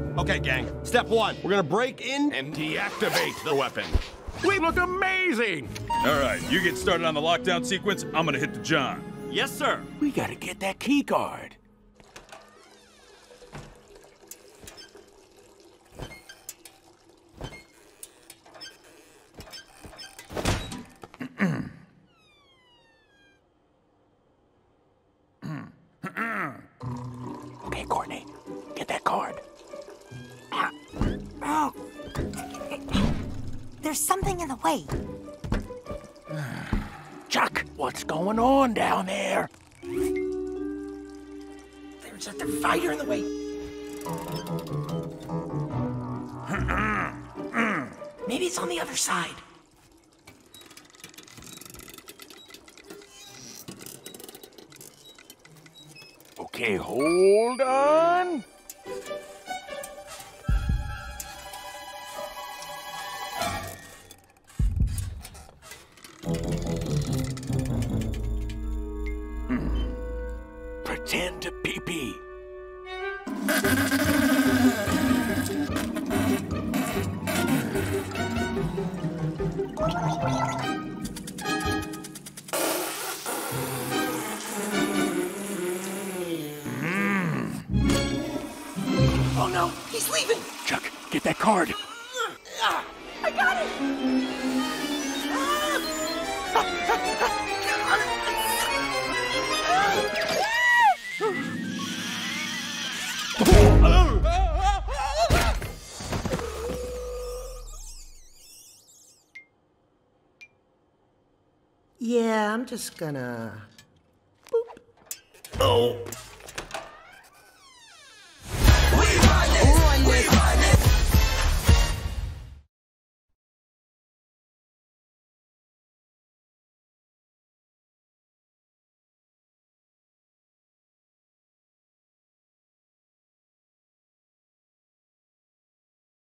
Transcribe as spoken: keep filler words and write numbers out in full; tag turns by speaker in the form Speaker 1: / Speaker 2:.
Speaker 1: Okay, gang. Step one, we're gonna break in and deactivate the weapon.
Speaker 2: We look amazing!
Speaker 3: All right, you get started on the lockdown sequence. I'm gonna hit the John.
Speaker 1: Yes, sir.
Speaker 2: We gotta get that key card. Okay, Courtney, get that card.
Speaker 4: Oh. There's something in the way.
Speaker 2: Chuck, what's going on down there?
Speaker 4: There's a divider in the way. Maybe it's on the other side.
Speaker 2: Okay, hold on. Hmm. Pretend to pee-pee.
Speaker 4: Oh no, he's leaving!
Speaker 2: Chuck, get that card.
Speaker 4: I got it!
Speaker 5: Yeah, I'm just gonna... Boop.
Speaker 2: Oh.